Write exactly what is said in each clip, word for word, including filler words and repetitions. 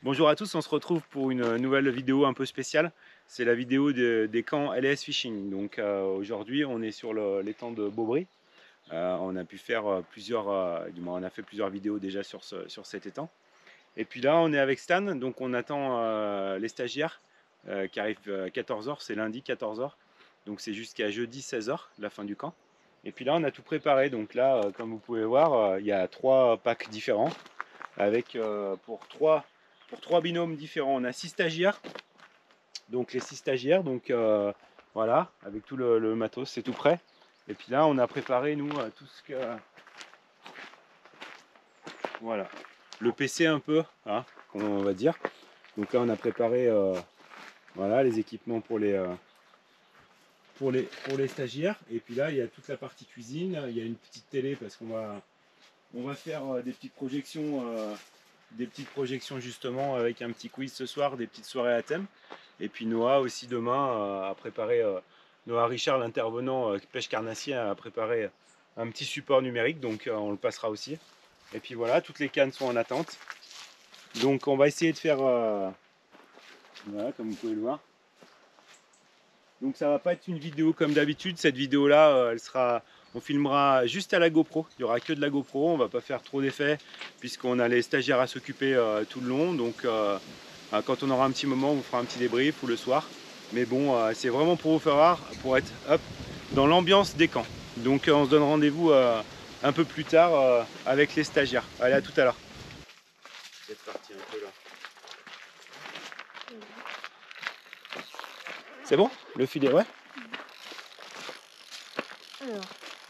Bonjour à tous, on se retrouve pour une nouvelle vidéo un peu spéciale. C'est la vidéo de, des camps L S Fishing. Donc euh, aujourd'hui on est sur l'étang de Beaubry. Euh, on a pu faire plusieurs, euh, du moins on a fait plusieurs vidéos déjà sur, ce, sur cet étang. Et puis là on est avec Stan, donc on attend euh, les stagiaires euh, qui arrivent à quatorze heures, c'est lundi quatorze heures. Donc c'est jusqu'à jeudi seize heures, la fin du camp. Et puis là on a tout préparé, donc là euh, comme vous pouvez voir, euh, il y a trois packs différents avec euh, pour trois pour trois binômes différents. On a six stagiaires, donc les six stagiaires, donc euh, voilà, avec tout le, le matos, c'est tout prêt. Et puis là, on a préparé nous tout ce que, voilà, le P C un peu, hein, on va dire. Donc là, on a préparé, euh, voilà, les équipements pour les, euh, pour les pour les stagiaires. Et puis là, il y a toute la partie cuisine. Il y a une petite télé parce qu'on va on va faire des petites projections. Euh, des petites projections justement avec un petit quiz ce soir, des petites soirées à thème. Et puis Noah aussi demain euh, a préparé, euh, Noah Richard, l'intervenant euh, pêche carnassier, a préparé un petit support numérique, donc euh, on le passera aussi. Et puis voilà, toutes les cannes sont en attente. Donc on va essayer de faire, euh, voilà, comme vous pouvez le voir. Donc ça va pas être une vidéo comme d'habitude, cette vidéo là, euh, elle sera... On filmera juste à la GoPro, il n'y aura que de la GoPro, on va pas faire trop d'effets puisqu'on a les stagiaires à s'occuper euh, tout le long. Donc euh, quand on aura un petit moment, on vous fera un petit débrief ou le soir. Mais bon, euh, c'est vraiment pour vous faire voir, pour être hop, dans l'ambiance des camps. Donc euh, on se donne rendez-vous euh, un peu plus tard euh, avec les stagiaires. Allez, à tout à l'heure. C'est parti un peu là. C'est bon? Le filet, ouais? Alors.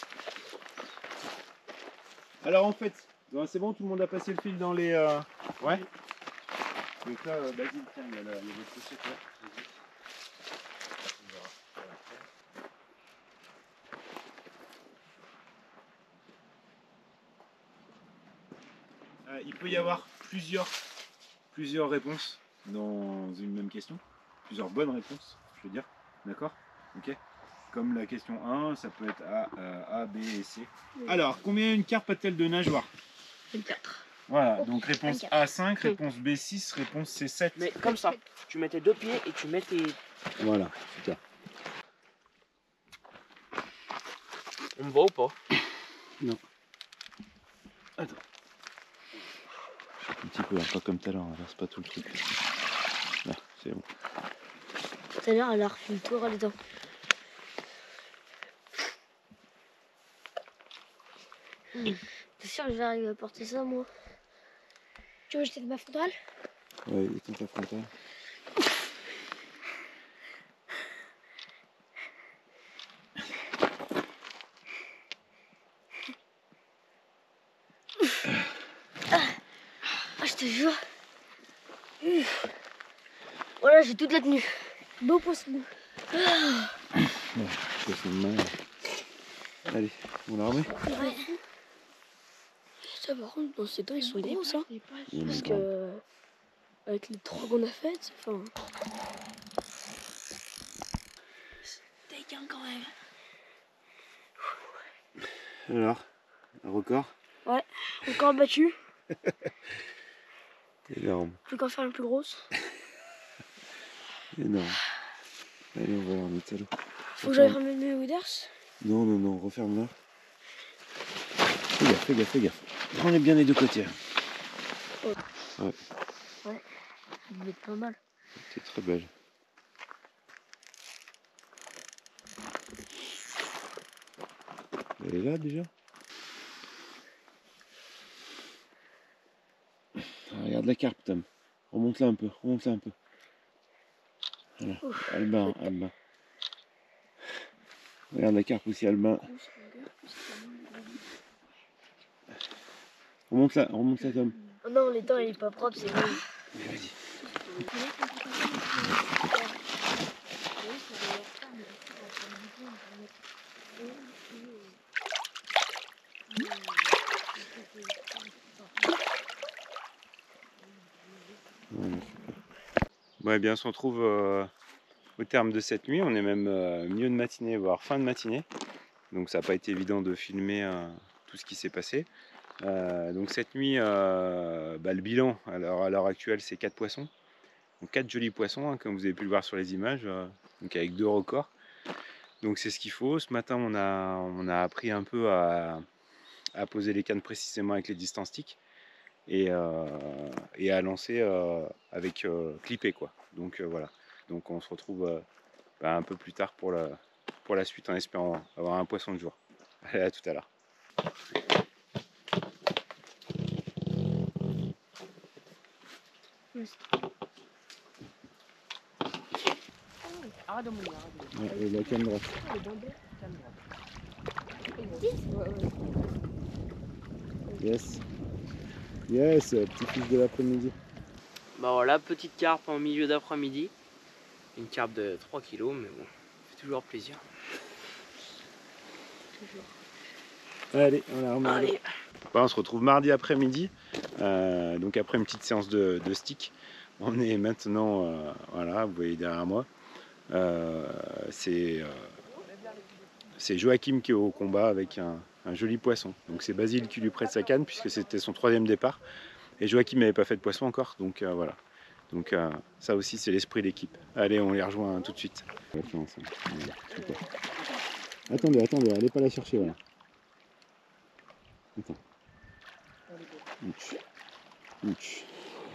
Alors en fait, c'est bon, tout le monde a passé le fil dans les... Euh... Ouais. Donc là, euh, vas-y, tiens, il y a la, il y a votre pochette là. Euh, il peut y avoir plusieurs, plusieurs réponses dans une même question. Plusieurs bonnes réponses, je veux dire. D'accord? Ok. Comme la question un, ça peut être A, euh, A B et C. Oui. Alors, combien une carpe a-t-elle de nageoires? quatre. Voilà, oh, donc réponse A cinq, réponse B six, réponse C sept. Mais comme ça, tu mets tes deux pieds et tu mets tes... Voilà, super. On me voit ou pas? Non. Attends. Un petit peu, pas comme tout à l'heure, c'est pas tout le truc. Là, c'est bon. Tout à l'heure, elle a refait le tour là-dedans. Mmh. T'es sûr que je vais arriver à porter ça, moi? Tu veux jeter de ma frontale? Ouais, éteins ta frontale. Ah, je te jure. Voilà, j'ai toute la tenue. Beau poisson. Ouais, poisson de mer. Allez, on l'a remet? Ouais. Ça, par contre, dans ces temps, ils sont gros, ça. Parce que, avec les trois qu'on a faites, enfin... C'est dégueulasse quand même. Alors, un record? Ouais, record battu. Énorme. Plus qu'en faire une plus grosse. Énorme. Allez, on va en mettre à l'eau. Faut que j'aille remettre mes waders? Non, non, non, referme-la. Fais gaffe, fais gaffe, fais gaffe. Prends-les bien les deux côtés. Ouais. Ouais. Ouais, ça devait être pas mal. C'est très belle. Elle est là déjà? Ah, regarde la carpe, Tom. Remonte-la un peu, remonte-la un peu. Voilà. Ouf. Albin, Albin. Regarde la carpe aussi, Albin. Remonte-la, remonte-la, Tom. Oh non, l'étang il est pas propre, c'est bon. Vas-y. Ouais, bien, on se retrouve euh, au terme de cette nuit. On est même euh, milieu de matinée, voire fin de matinée. Donc ça n'a pas été évident de filmer euh, tout ce qui s'est passé. Euh, donc cette nuit, euh, bah, le bilan à l'heure actuelle, c'est quatre poissons. Donc quatre jolis poissons, hein, comme vous avez pu le voir sur les images, euh, donc avec deux records. Donc c'est ce qu'il faut. Ce matin, on a, on a appris un peu à, à poser les cannes précisément avec les distance sticks et, euh, et à lancer euh, avec euh, clippé, quoi. Donc euh, voilà. Donc on se retrouve euh, bah, un peu plus tard pour la, pour la suite en espérant avoir un poisson de jour. Allez, à tout à l'heure. Arrête de mouiller, arrête de mouiller. Ouais, et la canne droite. Yes. Yes, petit fils de l'après-midi. Bah voilà, petite carpe en milieu d'après-midi. Une carpe de trois kilos, mais bon, ça fait toujours plaisir. Allez, on la remet. Allez. Voilà, on se retrouve mardi après-midi, euh, donc après une petite séance de, de stick. On est maintenant, euh, voilà, vous voyez derrière moi, euh, c'est euh, c'est Joachim qui est au combat avec un, un joli poisson. Donc c'est Basile qui lui prête sa canne puisque c'était son troisième départ. Et Joachim n'avait pas fait de poisson encore, donc euh, voilà. Donc euh, ça aussi c'est l'esprit d'équipe. Allez, on les rejoint hein, tout de suite. Attendez, attendez, allez pas la chercher, voilà. Attends. Ouch. Ouch.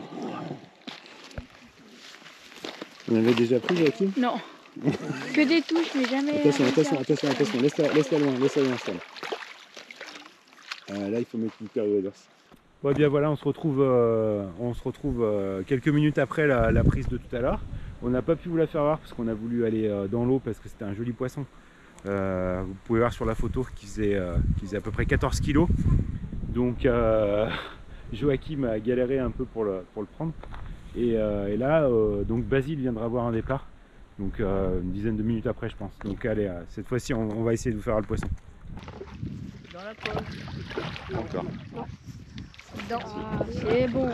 On avait déjà pris, Joachim? Non. Que des touches, mais jamais. Attention, attention, attention, attention, laisse-la laisse loin, laisse-la loin, ça. Euh, là, il faut mettre une paire de waders. Bon, bien voilà, on se retrouve, euh, on se retrouve euh, quelques minutes après la, la prise de tout à l'heure. On n'a pas pu vous la faire voir parce qu'on a voulu aller euh, dans l'eau parce que c'était un joli poisson. Euh, vous pouvez voir sur la photo qu'il faisait, euh, qu'il faisait à peu près quatorze kilos. Donc euh, Joachim a galéré un peu pour le, pour le prendre. Et, euh, et là, euh, donc Basile viendra avoir un départ. Donc euh, une dizaine de minutes après, je pense. Donc allez, euh, cette fois-ci, on, on va essayer de vous faire le poisson. Dans la poche. Encore. Ah, c'est bon.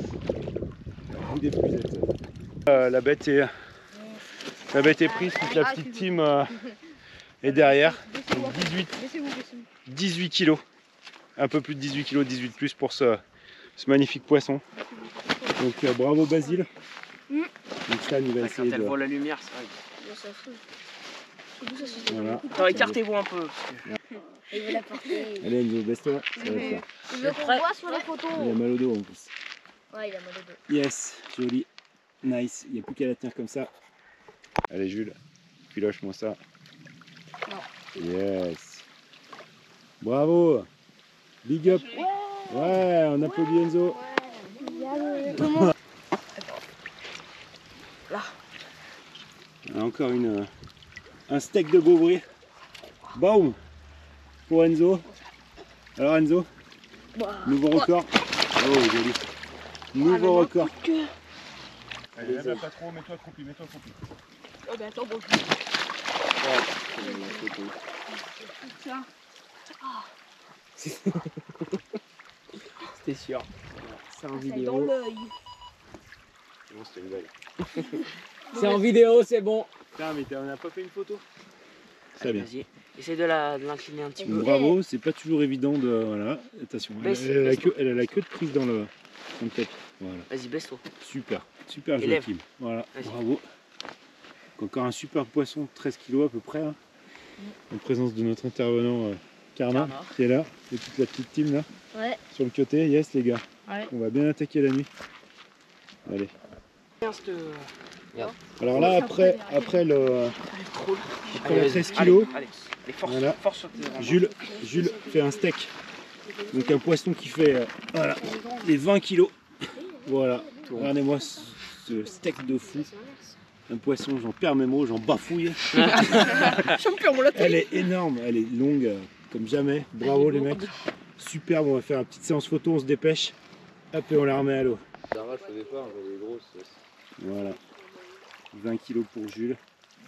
Euh, la bête est, la bête est prise, toute la petite team euh, est derrière. Donc dix-huit, dix-huit kilos, un peu plus de dix-huit kilos, dix-huit plus pour ce, ce magnifique poisson. Donc euh, bravo Basile. Mm. Donc Stan il va Quand essayer elle de... voit la lumière, c'est vrai. Voilà. Attends, écartez-vous un peu. Parce que... Il veut la porter. Allez Enzo, baisse-toi, ça va le faire. Il veut qu'on voit sur les photos. Il a mal au dos en plus. Ouais, il a mal au dos. Yes, joli, nice, il n'y a plus qu'à la tenir comme ça. Allez Jules, piloche-moi ça. Non. Yes. Bravo. Big up. Ouais, ouais on applaudit Enzo. Ouais. Tout le monde. Là. Encore une, un steak de Beauvry. Boum. Pour Enzo. Alors Enzo, Bah. nouveau record. Oh joli. Nouveau record. Allez, lève pas trop, mets-toi accroupi, mets-toi accroupi. Oh, bah attends, bon. Tiens. C'était sûr. C'est en Dans vidéo. l'œil. Non, c'était une blague. C'est en vidéo, c'est bon. Putain, mais on n'a pas fait une photo. Très Allez, bien. vas-y. Essaye de la- de l'incliner un petit peu. Bravo, c'est pas toujours évident de. Voilà, attention. Elle, Baisse, elle a la baisse. queue, elle a la queue de prise dans le, dans le tapis. Voilà. Vas-y, baisse-toi. Super, super Élève. Joachim. Voilà, Vas-y. bravo. Encore un super poisson, treize kilos à peu près. Hein. En présence de notre intervenant euh, Karma, Karma. qui est là, et toute la petite team là, Ouais. sur le côté. Yes les gars, Ouais. on va bien attaquer la nuit. Allez. Tiens, cette- Alors là, après, après le. Trop. Après la treize kilos, Allez, allez. Les forces, Voilà. force sur tes Jules, Jules fait un steak. Donc un poisson qui fait euh, voilà, les vingt kilos. Voilà, regardez-moi ce, ce steak de fou. Un poisson, j'en perds mes mots, j'en bafouille. Champion, mon latte. Elle est énorme, elle est longue euh, comme jamais. Bravo les mecs. Superbe, on va faire une petite séance photo, on se dépêche. Hop et on la remet à l'eau. Voilà. vingt kilos pour Jules.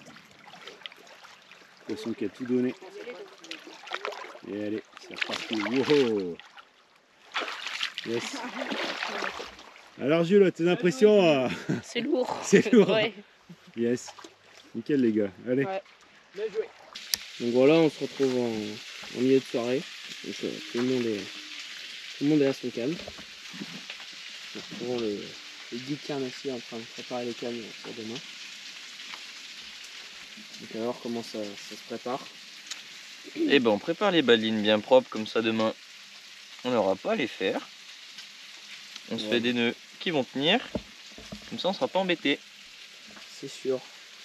Poisson qui a tout donné. Et allez, c'est reparti. Wow. Yes. Alors Jules, tes impressions euh, C'est lourd. c'est lourd. Ouais. Yes. Nickel les gars. Allez. Ouais. Bien joué. Donc voilà, on se retrouve en, en milieu de soirée. Donc, euh, tout le monde est Tout le monde est à son calme. Pour le, les dix carnassiers en train de préparer les cannes pour demain. Donc alors comment ça, ça se prépare? Et ben on prépare les balines bien propres, comme ça demain on n'aura pas à les faire. On se Ouais. fait des nœuds qui vont tenir, comme ça on sera pas embêté. C'est sûr.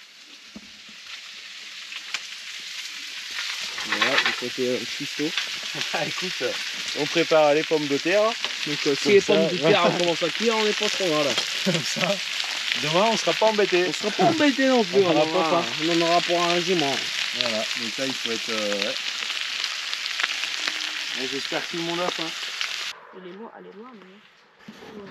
Voilà, du côté euh, cuistot. Ah, écoute, euh, on prépare les pommes de terre. Donc euh, si Comme les ça, pommes de terre commencent à cuire, on n'est pas trop mal. Comme ça. Demain, on sera pas embêté. On sera pas embêté non plus, On on, aura aura- pas faim. on en aura pour un régiment. Voilà, donc là, il faut être. euh, ouais. Et j'espère que tout le monde a faim. Elle est loin, elle est loin, mais.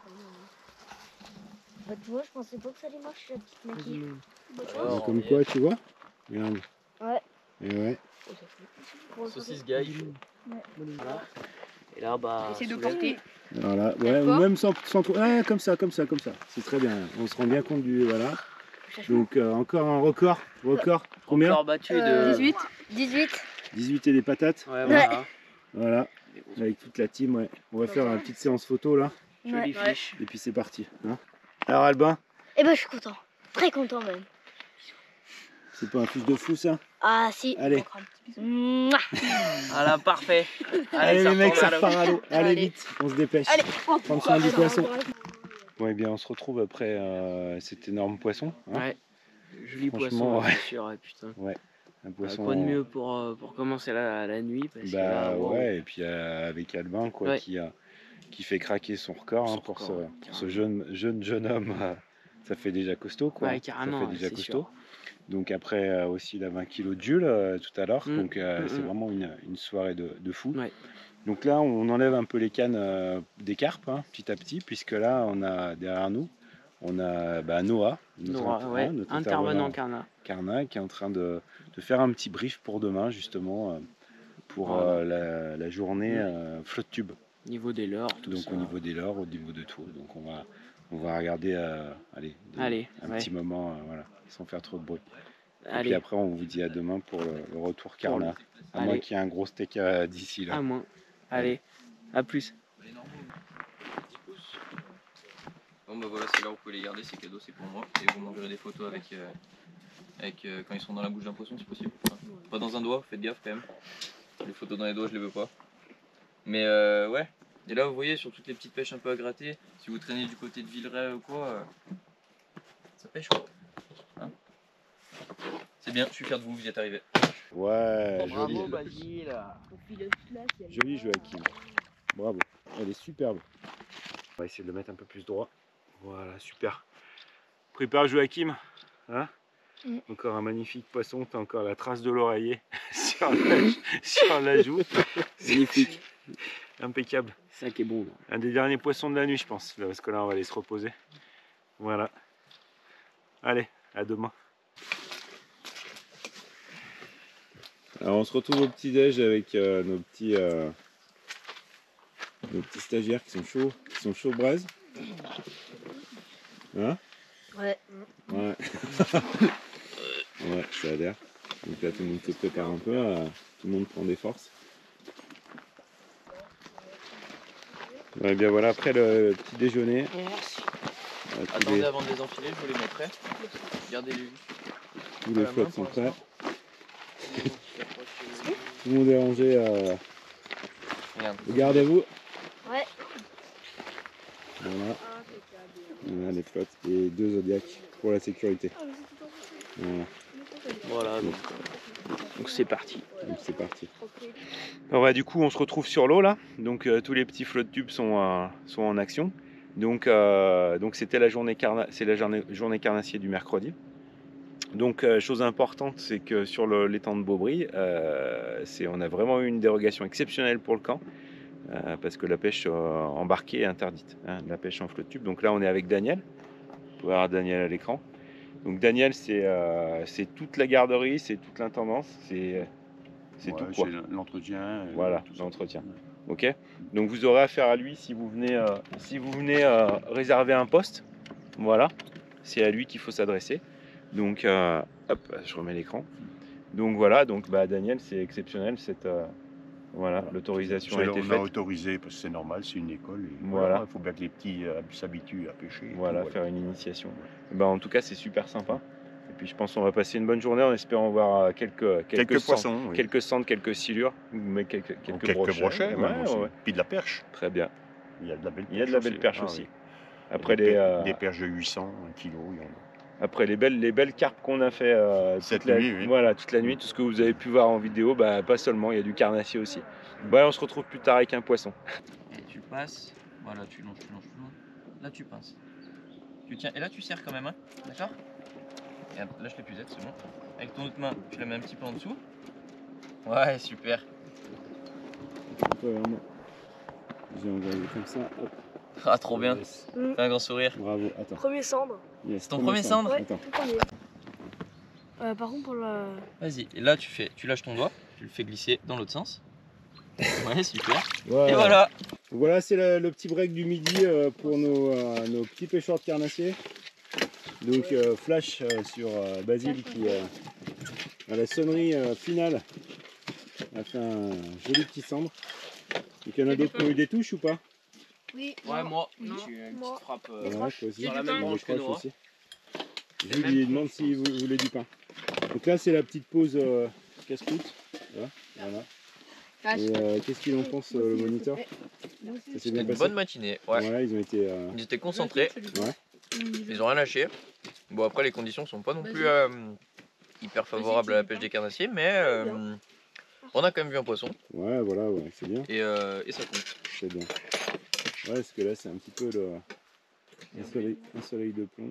Bah, tu vois, je pensais pas que ça allait marcher, la petite maquille. Bah, tu vois, Alors, Comme quoi, tu vois. Regarde. Ouais. Et ouais. Pour le Saucisse gaille. Voilà. Et là, bah. Essaye de sous la- porter. Voilà, ouais, D'accord. ou même sans, sans trop. Ouais, comme ça, comme ça, comme ça. C'est très bien. On se rend bien compte du. Voilà. Donc, euh, encore un record. Record. Combien Record battu de Euh, dix-huit. dix-huit. dix-huit et des patates. Ouais, voilà. Voilà. Avec toute la team, ouais. On va faire une petite séance photo là. Jolie Ouais. fiche. Et puis c'est parti. Hein. Alors, Albin, Eh ben, je suis content. Très content même. c'est pas un fils de fou ça? Ah, si. Allez. Mouah. Ah là, parfait. Allez, ça les mecs, ça repart à l'eau. repart à l'eau. Allez, Allez. vite, on se dépêche. Allez. Prendre soin du poisson. Bon, eh bien, on se retrouve après euh, cet énorme poisson. Hein. Ouais. Joli Franchement, poisson, ouais. c'est sûr, ouais, putain. Un Bah, poisson. quoi de mieux pour, euh, pour commencer la, la nuit parce que Bah là, wow. ouais, et puis euh, avec Albin quoi, Ouais. qui, a, qui fait craquer son record Son hein, pour, record, ce, ouais, pour ce jeune, jeune, jeune homme. euh, ça fait déjà costaud quoi. Ouais, carrément, ça fait ouais, déjà c'est costaud. sûr. Donc après euh, aussi il a vingt kilos de Jules euh, tout à l'heure. Mm. Donc euh, Mm, c'est mm. vraiment une, une soirée de, de fou. Ouais. Donc là on enlève un peu les cannes euh, des carpes hein, petit à petit, puisque là on a derrière nous, on a bah, Noah, notre, Nora, inter- ouais, hein, notre intervenant Carna. Carna, qui est en train de, de faire un petit brief pour demain justement euh, pour Voilà. euh, la, la journée Mm. euh, flotte tube. Niveau des leurs, tout Donc ça. au niveau des leurs, au niveau de tout. Donc on va, on va regarder euh, allez, des- Allez, un ouais. petit moment euh, voilà, sans faire trop de bruit. Et Allez, puis après on vous dit à demain pour le, le retour Carna. À moins Allez. qu'il y ait un gros steak euh, d'ici là. à moins. Allez, à plus. Bon bah voilà, c'est là où vous pouvez les garder, ces cadeaux c'est pour moi. Et vous m'enverrez des photos avec, euh, avec euh, quand ils sont dans la bouche d'un poisson, c'est possible. Enfin, pas dans un doigt, faites gaffe quand même. Les photos dans les doigts, je les veux pas. Mais euh, ouais. Et là, vous voyez, sur toutes les petites pêches un peu à gratter, si vous traînez du côté de Villeray ou quoi, euh, ça pêche quoi. Hein, c'est bien, je suis fier de vous, vous y êtes arrivés. Ouais, Oh, joli. bravo Basile. Joli Joachim. Bravo. Elle est superbe. On va essayer de le mettre un peu plus droit. Voilà, super. Prépare Joachim. Hein Mm. Encore un magnifique poisson. T'as encore la trace de l'oreiller sur, la, sur la joue. Magnifique. Impeccable. C'est ça qui est bon. Là. Un des derniers poissons de la nuit, je pense. Là, parce que là, on va aller se reposer. Voilà. Allez, à demain. Alors, on se retrouve au petit-déj avec euh, nos petits... euh, nos petits stagiaires qui sont chauds, qui sont chauds braise. Hein? Ouais. Ouais. Ouais, ça a l'air. Donc là, tout le monde se prépare un peu, euh, tout le monde prend des forces. Ouais, bien voilà, après le petit déjeuner, Merci. euh, tous Attendez les, avant de les enfiler, je vous les montrerai. Regardez-les juste. tous à les la flottes main sont pour prêts. l'instant. Tout le monde est rangé. Euh, Regarde. Regardez-vous. Ouais. Voilà. Voilà les flottes et deux zodiacs pour la sécurité. Voilà, Voilà, donc euh, donc c'est parti. donc c'est parti. Bon, bah, du coup, on se retrouve sur l'eau là. Donc euh, tous les petits flottes tubes sont, euh, sont en action. Donc euh, donc c'était la journée carna c'est la journée, journée carnassier du mercredi. Donc euh, chose importante, c'est que sur le- l'étang de Beaubry, euh, c'est on a vraiment eu une dérogation exceptionnelle pour le camp. Euh, parce que la pêche euh, embarquée est interdite, hein, la pêche en flotte tube. Donc là, on est avec Daniel. Vous pouvez voir Daniel à l'écran. Donc Daniel, c'est euh, c'est toute la garderie, c'est toute l'intendance, c'est c'est Ouais, tout quoi. c'est l'entretien. euh, Voilà, tout ça. l'entretien. Ouais. Ok. Donc vous aurez affaire à lui si vous venez, euh, si vous venez euh, réserver un poste. Voilà, c'est à lui qu'il faut s'adresser. Donc, euh, hop, je remets l'écran. Donc voilà, donc bah, Daniel, c'est exceptionnel cette, euh, Voilà, l'autorisation a C'est- été On a faite. autorisé parce que c'est normal, c'est une école. et Voilà. Il faut bien que les petits euh, s'habituent à pêcher. et Voilà, tout, faire une initiation. Ben, en tout cas, c'est super sympa. Et puis je pense qu'on va passer une bonne journée en espérant voir euh, quelques, quelques, Quelques cendres, poissons, oui. quelques cendres, quelques silures, mais quelques, Ou quelques, quelques brochets. brochets, Ouais, même aussi. ouais. Puis de la perche. Très bien. Il y a de la belle perche. Il y a de la belle perche Ah, aussi. oui. Après, des, les, per- euh, des perches de huit cents, un kilo, il y en a. après les belles, les belles carpes qu'on a fait euh, Cette toute, la, nuit, oui. voilà, toute la nuit, tout ce que vous avez pu voir en vidéo, bah, pas seulement, il y a du carnassier aussi. Bah, on se retrouve plus tard avec un poisson. Et tu passes, voilà, tu longes, tu longes, tu longes. Là, tu pinces. Tu tiens, et là, tu serres quand même, hein, d'accord? Et hop, lâche les puzettes, c'est bon. Avec ton autre main, tu la mets un petit peu en dessous. Ouais, super. Vraiment. J'ai envoyé comme ça. Hop. Ah, trop bien. Yes. Fais un grand sourire. Bravo. Attends. Premier cendre. Yes, C'est ton premier cendre? Ouais, Attends. tout premier. Euh, par contre, pour le. Vas-y, et là, tu fais, tu lâches ton doigt, tu le fais glisser dans l'autre sens. Ouais, super. Voilà. Et voilà. Donc voilà, c'est le, le petit break du midi euh, pour nos, euh, nos petits pêcheurs de carnassiers. Donc euh, flash euh, sur euh, Basile qui, euh, à la sonnerie euh, finale, a fait un joli petit cendre. Donc il y en a d'autres qui ont eu des touches ou pas? Oui. Ouais, moi, Non. j'ai une Moi. petite frappe. euh, Ouais, toi aussi. Sur la même Des branche que croches Nora. aussi. Et Je même lui pour- demande si vous voulez du pain. Donc là c'est la petite pause euh, casse-croûte. Voilà. Voilà. Et euh, qu'est-ce qu'il en pense euh, le moniteur? Ça s'est C'était bien une passé? bonne matinée. Ouais. Voilà, ils ont été. euh, Ils étaient concentrés. Ouais. Ils ont rien lâché. Bon, après, les conditions sont pas non plus euh, hyper favorables à la pêche des carnassiers, mais euh, on a quand même vu un poisson Ouais, voilà, ouais, c'est bien. et, euh, et ça compte. C'est bien. Ouais, parce que là, c'est un petit peu le un soleil, un soleil de plomb.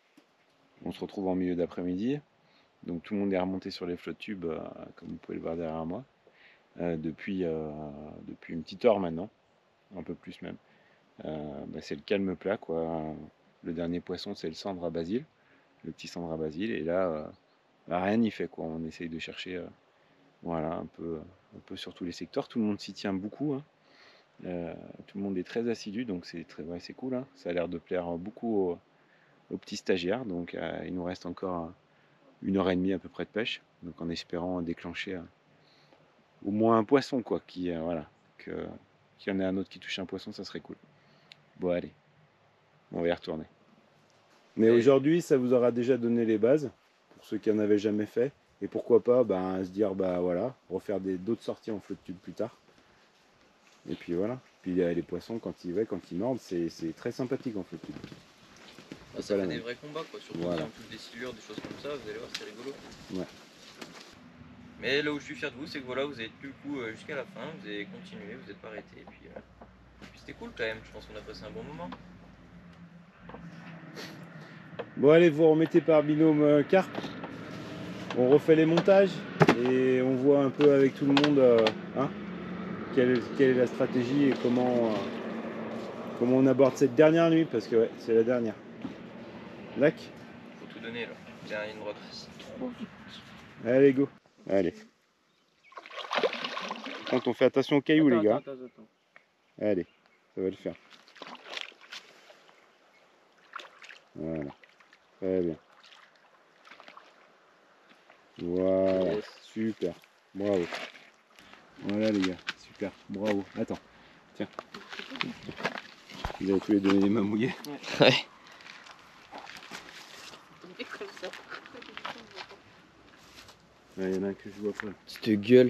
On se retrouve en milieu d'après-midi. Donc tout le monde est remonté sur les flottes tubes, euh, comme vous pouvez le voir derrière moi, euh, depuis, euh, depuis une petite heure maintenant, un peu plus même. Euh, bah, c'est le calme plat, quoi. Le dernier poisson, c'est le cendre à Basile, le petit cendre à Basile. Et là, euh, bah, rien n'y fait, quoi. On essaye de chercher, euh, voilà, un peu, un peu sur tous les secteurs. Tout le monde s'y tient beaucoup, hein. Euh, tout le monde est très assidu, donc c'est très, ouais, c'est cool, hein. Ça a l'air de plaire beaucoup aux, aux petits stagiaires. Donc euh, il nous reste encore euh, une heure et demie à peu près de pêche, donc en espérant déclencher euh, au moins un poisson, quoi, qui, euh, voilà, que, qu'il y en ait un autre qui touche un poisson, ça serait cool. Bon, allez, on va y retourner. Mais Et- aujourd'hui, ça vous aura déjà donné les bases, pour ceux qui en avaient jamais fait, et pourquoi pas, ben, se dire, bah voilà, refaire des, d'autres sorties en flotte tube plus tard. Et puis voilà. Puis euh, les poissons, quand ils, ouais, quand ils mordent, c'est, c'est très sympathique en flotte tube. Ça C'est pas la fait des même. vrais combats, quoi. Surtout Voilà. si en plus des silures, des choses comme ça, vous allez voir, c'est rigolo. Ouais. Mais là où je suis fier de vous, c'est que voilà, vous avez tenu le coup euh, jusqu'à la fin, vous avez continué, vous n'êtes pas arrêté. Et puis, euh, puis c'était cool quand même, je pense qu'on a passé un bon moment. Bon, allez, vous remettez par binôme euh, carpe. On refait les montages et on voit un peu avec tout le monde euh, hein, quelle, quelle est la stratégie et comment, euh, comment on aborde cette dernière nuit, parce que ouais, c'est la dernière. Lac. Faut tout donner là. Tiens, une droite. Allez, go. Allez. Quand on fait attention aux cailloux, Attends, les gars. attends, attends, attends. Allez, ça va le faire. Voilà. Très bien. Voilà. Yes. Super. Bravo. Voilà les gars. Super. Bravo. Attends. Tiens. Vous avez tous les donné les mains mouillées. Ouais. Comme ça. Il y en a un que je vois pas. Cette gueule.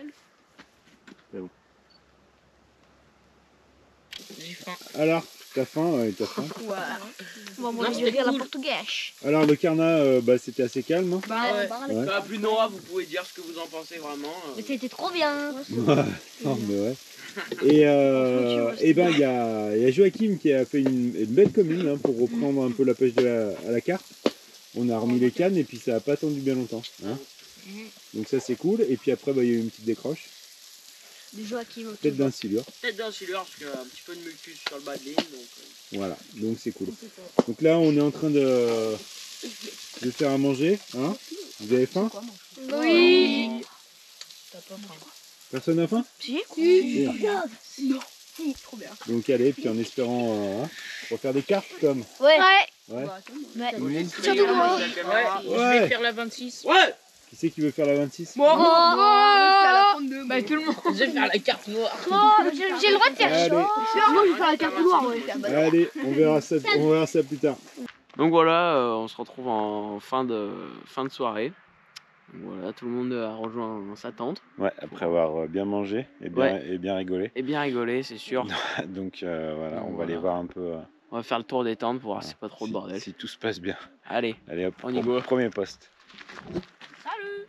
J'ai faim. Alors, t'as faim? Ouais, t'as faim. On va Non, manger c'était du riz à la cool. portugaise. Alors le carnat, euh, bah, c'était assez calme. Hein. Bah ouais. Ouais. Bah, plus Nora, vous pouvez dire ce que vous en pensez vraiment. euh. Mais c'était trop bien. Non, mais ouais. Et, euh, et ben il y a, il y a Joachim qui a fait une, une belle commune, hein, pour reprendre un peu la pêche de la, à la carpe. On a remis les cannes et puis ça n'a pas attendu bien longtemps, hein. Donc ça c'est cool. Et puis après bah, il y a eu une petite décroche, Des Joachim. peut-être d'un silure. Peut-être d'un silure, parce qu'il y a un petit peu de mucus sur le bas de ligne. Donc, euh. Voilà, donc c'est cool. Donc là on est en train de, de faire à manger, hein. Vous avez faim? Oui. Personne n'a faim? Si. Si. Non. Si, trop bien. Donc allez, puis en espérant euh, hein, refaire des cartes comme. Ouais. Ouais. Ouais. Tout le monde. Surtout moi. La caméra. Ouais. faire la vingt-six. Ouais. Qui c'est qui veut faire la vingt-six? Moi. Oh, trente-deux. Bah, tout le monde. Je vais faire la carte noire. Oh, j'ai j'ai le droit de faire Allez, chaud. Moi, je vais faire la carte noire, ouais. allez, on verra ça, on verra ça plus tard. Donc voilà, euh, on se retrouve en fin de, fin de soirée. Donc voilà, tout le monde a rejoint sa tente. Ouais, après avoir bien mangé et bien, Ouais. et bien rigolé. Et bien rigolé, c'est sûr. Donc euh, voilà, on va Voilà. aller voir un peu euh, On va faire le tour des tentes pour voir si c'est pas trop si, de bordel. si tout se passe bien. Allez, Allez hop, On y pro- go. premier poste. Salut.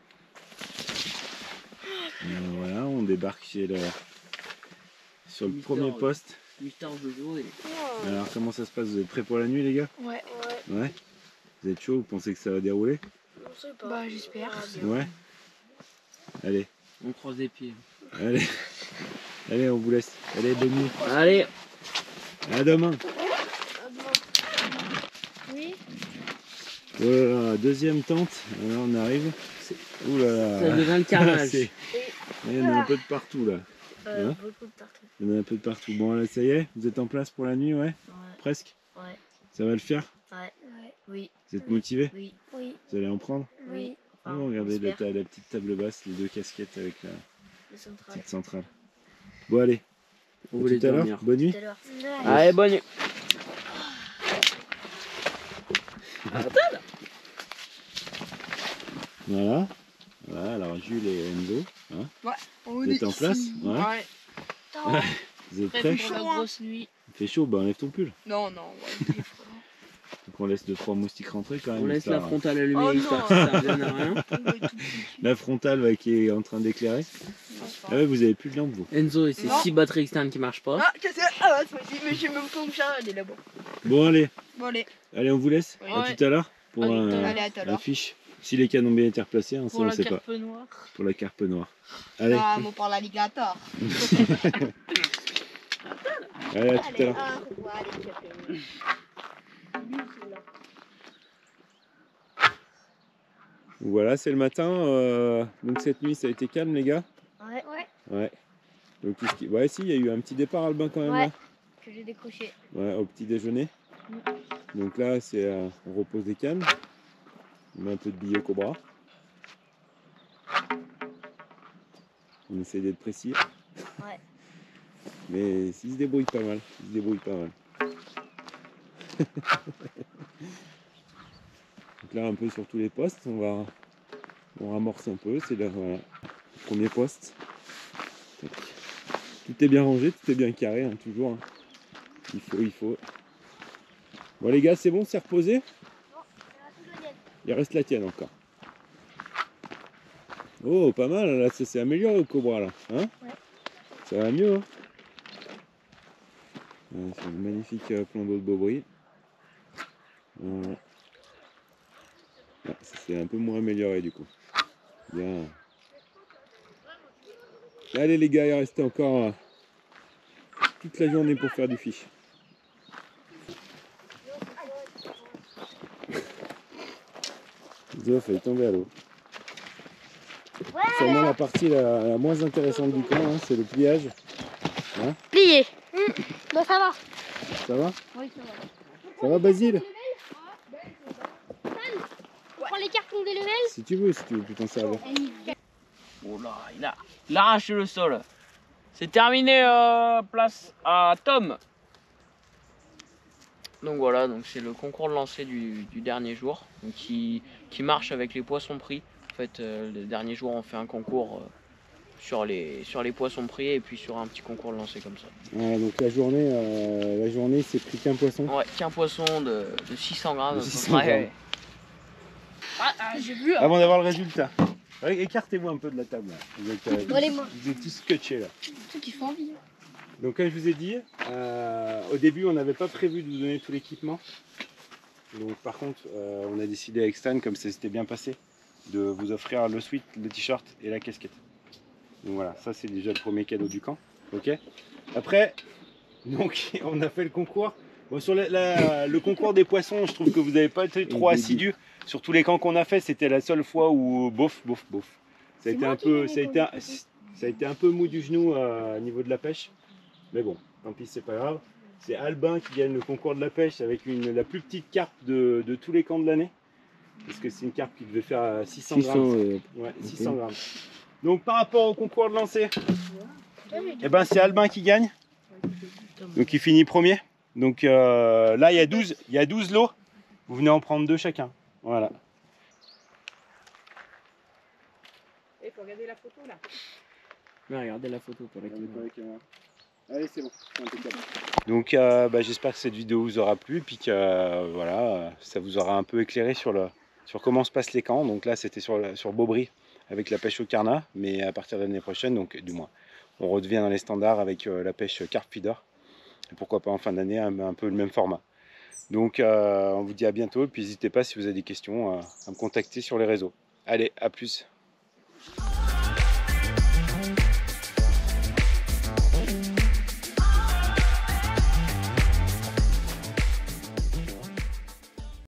Euh, voilà, on débarque chez le... sur le Mister premier poste. huit heures de jour et... Alors comment ça se passe? Vous êtes prêts pour la nuit les gars? Ouais. Ouais. Vous êtes chaud? Vous pensez que ça va dérouler? On sait pas. Bah, j'espère. Ouais. Allez, On croise les pieds. allez. Allez, on vous laisse. Allez, bonne nuit. Allez, À demain. Oui. Voilà, deuxième tente. Alors on arrive. Ouh là là. ça devient le carnage. C'est- Il y en a un peu de partout là. Euh, Hein beaucoup de partout. Il y en a un peu de partout. Bon là ça y est, vous êtes en place pour la nuit, ouais? Ouais. Presque? Ouais. Ça va le faire? Ouais. Ouais. Oui. Vous êtes motivés? Oui. Oui. Vous allez en prendre? Oui. Oh, regardez la, j'espère. ta- la petite table basse, les deux casquettes avec la Le central. petite centrale. Bon allez, On à voulait tout à l'heure, dormir. bonne nuit. Tout à l'heure. Allez, bonne nuit. Voilà. Voilà, alors Jules et Enzo, On vous êtes en place? Ouais. Ouais. Vous êtes Prêt prêts? pour la grosse nuit. Il fait chaud, bah enlève ton pull. Non, non. Ouais. Donc on laisse deux trois moustiques rentrer quand même. On laisse la histoire- frontale allumée, Oh histoire non. que ça revienne à rien. La frontale ouais, qui est en train d'éclairer. Ah ouais, vous avez plus de lampe vous. Enzo et ses Non. six batteries externes qui marchent pas. Ah, cassé. Ah, ouais, c'est possible. Mais j'ai même pas où ça. Elle est là-bas. Bon allez, Bon, allez. allez on vous laisse. Ouais. À tout à l'heure pour À tout à un, l'heure. Allez, à tout à un l'heure. fiche. Si les canons ont bien été replacés, hein, ça Pour on la sait pas. carpe noire. Pour la carpe noire. Allez, Ah, moi, pour l'alligator. allez à tout à l'heure. Ah, on va aller chercher. Voilà, c'est le matin. euh, donc cette nuit, ça a été calme, les gars. Ouais. Ouais. Ouais. Donc, qu'est-ce qui- ouais, si, il y a eu un petit départ Albin quand même. Ouais. Là. Que j'ai décroché. Ouais, au petit déjeuner. Donc là, c'est euh, on repose des cannes. On met un peu de billets au cobra. On essaie d'être précis. Ouais. Mais il se débrouille pas mal. Il se débrouille pas mal. Donc là, un peu sur tous les postes, on va on ramorce un peu. C'est le voilà, le premier poste. Tac. Tout est bien rangé, tout est bien carré, hein, toujours. hein. Il faut, il faut. Bon les gars, c'est bon, c'est reposé. Il reste la tienne encore. Oh, pas mal, là, ça s'est amélioré au Cobra, là. Hein Ouais. Ça va mieux, hein Ouais, c'est un magnifique euh, plan d'eau de Beaubry. Voilà. Ah, ça s'est un peu moins amélioré, du coup. Bien. Allez, les gars, il reste encore euh, toute la journée pour faire du fiche. Ils ont failli tomber à l'eau. Sûrement la partie la, la moins intéressante du camp, hein, c'est le pliage. Plié. Bon, ça va. Ça va? Oui, ça va. Ça va Basile? On prend les cartons des levels. Si tu veux, si tu veux plus t'en servir. Oh là, il a, il a arraché le sol. C'est terminé, euh, place à Tom. Donc voilà, donc c'est le concours de lancer du, du dernier jour, donc qui, qui marche avec les poissons pris. En fait, euh, le dernier jour, on fait un concours euh, sur, les, sur les poissons pris et puis sur un petit concours de lancer comme ça. Voilà, donc la journée, euh, la journée c'est pris qu'un poisson. Ouais, qu'un poisson de, de six cents grammes. De à peu six cents près. grammes. Ah, ah, j'ai vu. hein. Avant d'avoir le résultat. Ouais, écartez-vous un peu de la table là. Vous êtes, euh, Bon, allez, moi. vous êtes tous scotchés là. Ceux qui font envie. Donc comme je vous ai dit, euh, au début on n'avait pas prévu de vous donner tout l'équipement. Donc par contre euh, on a décidé avec Stan, comme ça s'était bien passé, de vous offrir le sweat, le t-shirt et la casquette. Donc voilà, ça c'est déjà le premier cadeau du camp. Ok. Après, donc on a fait le concours. Bon, sur la- la- le concours des poissons, je trouve que vous n'avez pas été trop assidus. Sur tous les camps qu'on a fait, c'était la seule fois où bof, bof, bof. Ça a été un peu, ça a été, un- ça a été un peu mou du genou euh, au niveau de la pêche. Mais bon, tant pis, c'est pas grave. C'est Albin qui gagne le concours de la pêche avec une, la plus petite carpe de, de tous les camps de l'année. Parce que c'est une carpe qui devait faire six cents grammes. euh, Ouais, six cents grammes. Donc par rapport au concours de lancer, eh ben, c'est Albin qui gagne. Donc il finit premier. Donc euh, là il y a douze, il y a douze lots. Vous venez en prendre deux chacun. Voilà. Il faut regarder la photo là. Mais regardez la photo pour la caméra. Allez, c'est bon. Donc euh, bah, j'espère que cette vidéo vous aura plu, puis que euh, voilà, ça vous aura un peu éclairé sur, le, sur comment se passent les camps. Donc là c'était sur, sur Beaubry avec la pêche au carnat, mais à partir de l'année prochaine, donc du moins, on redevient dans les standards avec euh, la pêche carp feeder. Et pourquoi pas en fin d'année un, un peu le même format. Donc euh, on vous dit à bientôt, et puis n'hésitez pas si vous avez des questions euh, à me contacter sur les réseaux. Allez, à plus.